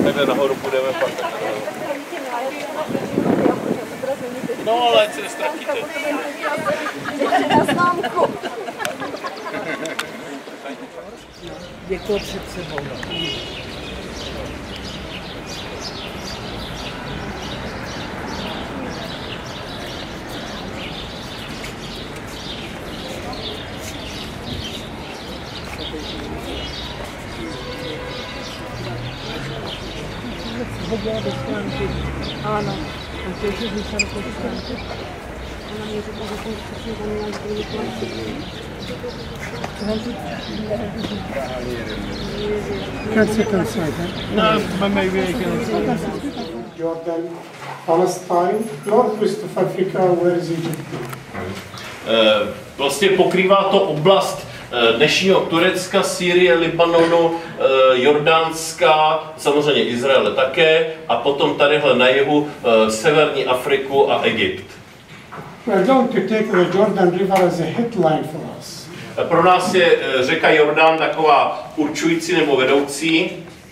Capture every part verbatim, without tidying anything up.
takhle nahoru půjdeme pak. No, ale ať se nestratíte. Děkuji před sebou. Hodila do stránky. Ano. A to je vyšel do stránky. Ona mě řekla, že jsem přesně tam měla zbyli Can't sit inside, huh? No, but maybe I can. Jordan, Palestine, northwest of Africa, where is Egypt? Vlastně pokrývá to oblast dnešního Turecka, Sýrie, Libanonu, Jordánska, samozřejmě Izraele také, a potom tadyhle na jihu severní Afriku a Egypt. We're going to take the Jordan River as a headline for us. Pro nás je řeka Jordán taková určující nebo vedoucí.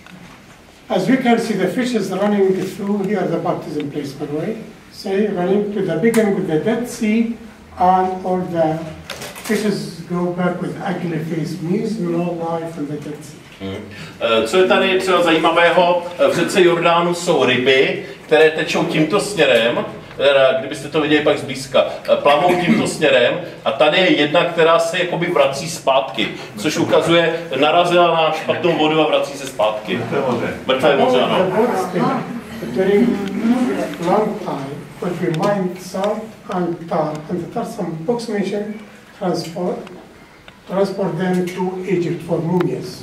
As we can see, the fish is running through here, the baptism place, by the way. Say, running to the beginning of the Dead Sea, and all the fishes go back with ugly face, means no life in the Dead Sea. Hmm. Co je tady třeba zajímavého, v řece Jordánu jsou ryby, které tečou tímto směrem, kdybyste to viděli pak zblízka, plavou tímto směrem, a tady je jedna, která se jakoby vrací zpátky, což ukazuje, narazila na špatnou vodu a vrací se zpátky. Mrtvé moře, ano. During long time, but we mine salt and tar, and the tar some books mention transport, transport them to Egypt for mummies.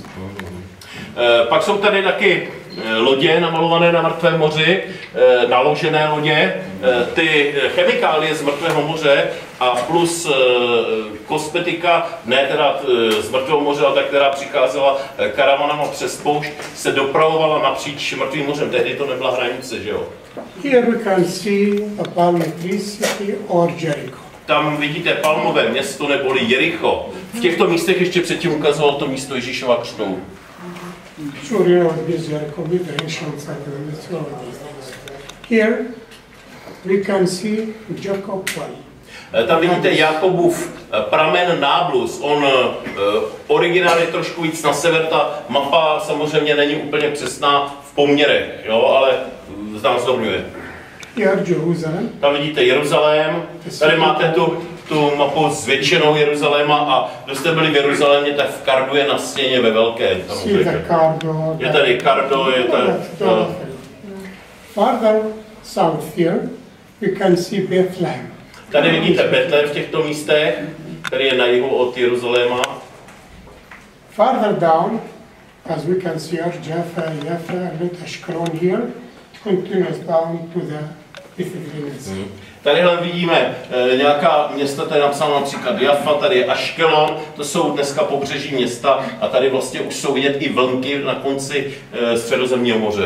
Pak jsou tady taky lodě namalované na Mrtvém moři, naložené lodě, ty chemikálie z Mrtvého moře a plus kosmetika, ne teda z Mrtvého moře, ale ta, která přicházela karavanama přes poušť, se dopravovala napříč Mrtvým mořem. Tehdy to nebyla hranice, že jo? Here we can see a palm tree city or Jericho. Tam vidíte palmové město neboli Jericho. V těchto místech ještě předtím ukazoval to místo Ježíšova křtu. Sure, you know this Jericho with the ancient site and the Here we can see Jacob well. Tam vidíte Jakobův pramen Náblus. On uh, originál je trošku víc na sever, ta mapa samozřejmě není úplně přesná v poměrech, jo, ale znázorňuje. Here Jerusalem. Tam vidíte Jeruzalém, tady máte tu, tu mapu zvětšenou Jeruzaléma, a kdo jste byli v Jeruzalémě, tak v Kardu je na stěně ve velkém. Je tady Kardo, je tady... Uh, Farther south here, we can see Bethlehem. Tady vidíte Betlém v těchto místech, který je na jihu od Jeruzaléma. Farther down, as we can see here, Jaffa, Jaffa, and Ashkelon here, it continues down to the Bethlehem. Hmm. Tadyhle vidíme e, nějaká města, tady je napsáno například Jaffa, tady je Ashkelon, to jsou dneska pobřeží města, a tady vlastně už jsou vidět i vlnky na konci e, Středozemního moře.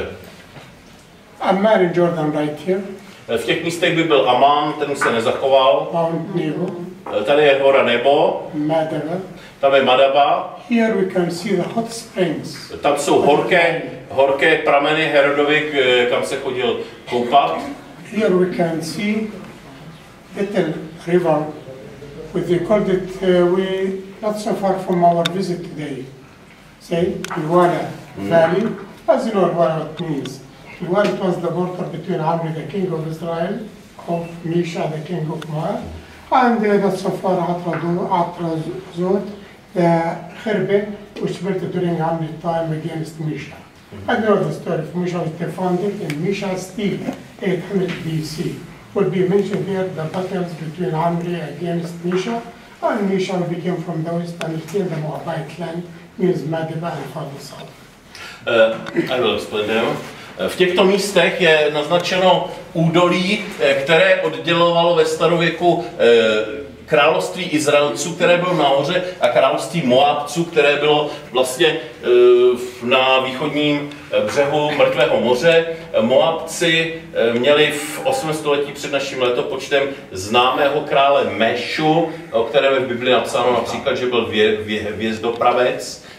Ammar in Jordan right here. V těch místech by byl Amán, ten se nezachoval. Mount Nebo. Tady je hora Nebo. Madaba. Tam je Madaba. Here we can see the hot springs. Tam jsou horké, horké prameny Herodovy, kam se chodil koupat. Here we can see little river, which they called it, uh, we not so far from our visit today. Say, Luana Valley, as you know what it means. Luana was the border between Amri, the king of Israel, of Misha, the king of Moab, and uh, not so far Atrazot, the Herbe, which built during Amri time against Misha. I know the story of Misha was defended in Misha's still eight hundred B C. Will be mentioned here the battles between Amri against Misha, and Misha became from the west and still the Moabite land, means Madaba and farther south. Uh, I will explain now. V těchto místech je naznačeno údolí, které oddělovalo ve starověku království Izraelců, které bylo nahoře, a království Moabců, které bylo vlastně na východním břehu Mrtvého moře. Moabci měli v osmém století před naším letopočtem známého krále Mešu, o kterém je v Biblii napsáno například, že byl vě, vě, vězdopravec,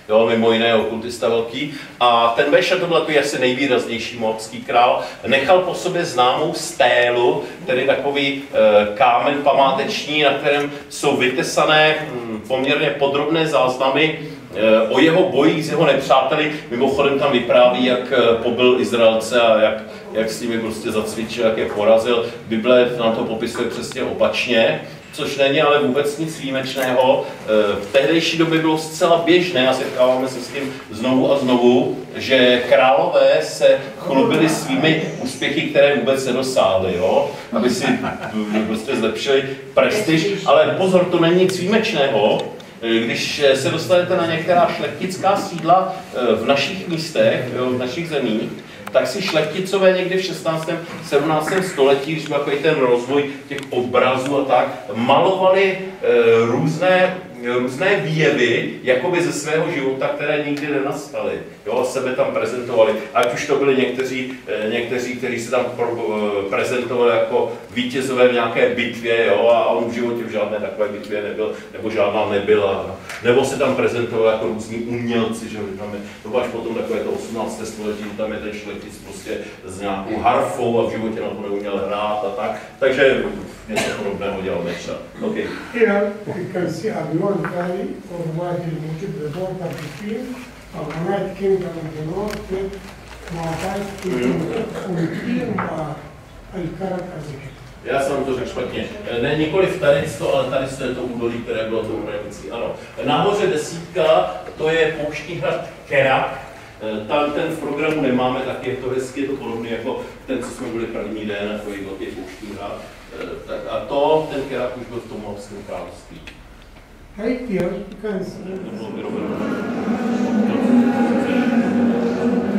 jo, mimo jiné okultista velký. A ten Beša, to byl takový asi nejvýraznější moabský král, nechal po sobě známou stélu, tedy takový e, kámen památeční, na kterém jsou vytesané hm, poměrně podrobné záznamy e, o jeho bojích s jeho nepřáteli. Mimochodem tam vypráví, jak pobil Izraelce a jak, jak s nimi prostě zacvičil, jak je porazil. Bible nám to popisuje přesně opačně, což není ale vůbec nic výjimečného. V tehdejší době bylo zcela běžné, a setkáváme se s tím znovu a znovu, že králové se chlubili svými úspěchy, které vůbec nedosáhli, jo? Aby si prostě zlepšili prestiž. Ale pozor, to není nic výjimečného. Když se dostanete na některá šlechtická sídla v našich místech, v našich zemích, tak si šlechticové někdy v šestnáctém sedmnáctém století, když byl takový ten rozvoj těch obrazů a tak, malovali e, různé, různé výjevy jakoby ze svého života, které nikdy nenastaly. Jo, sebe tam prezentovali. Ať už to byli někteří, e, někteří kteří se tam pro, e, prezentovali jako vítězové v nějaké bitvě, jo, a on v životě v žádné takové bitvě nebyl, nebo žádná nebyla. Nebo se tam prezentovali jako různí umělci, že tam je, to bylo až potom takové to osmnácté století, tam je ten šlechtic prostě s nějakou harfou a v životě na to neuměl hrát a tak. Takže něco podobného dělal Beša. Okay. Here you can see Abion Valley or Wadi al-Mujib, the border between Ammonite Kingdom in the north with Moabite Kingdom Unitim a Al-Karak Azekit. Já jsem to řekl špatně. Ne, nikoliv tady to, ale tady je to údolí, které bylo tou hranicí. Ano. Nahoře desítka, to je pouštní hrad Kerak. Tam ten v programu nemáme, tak je to hezky, je to podobné jako ten, co jsme byli první den, jako je velký pouštní hrad. Tak a to, ten Kerak už byl v tom Moabském království. Right here, you can see.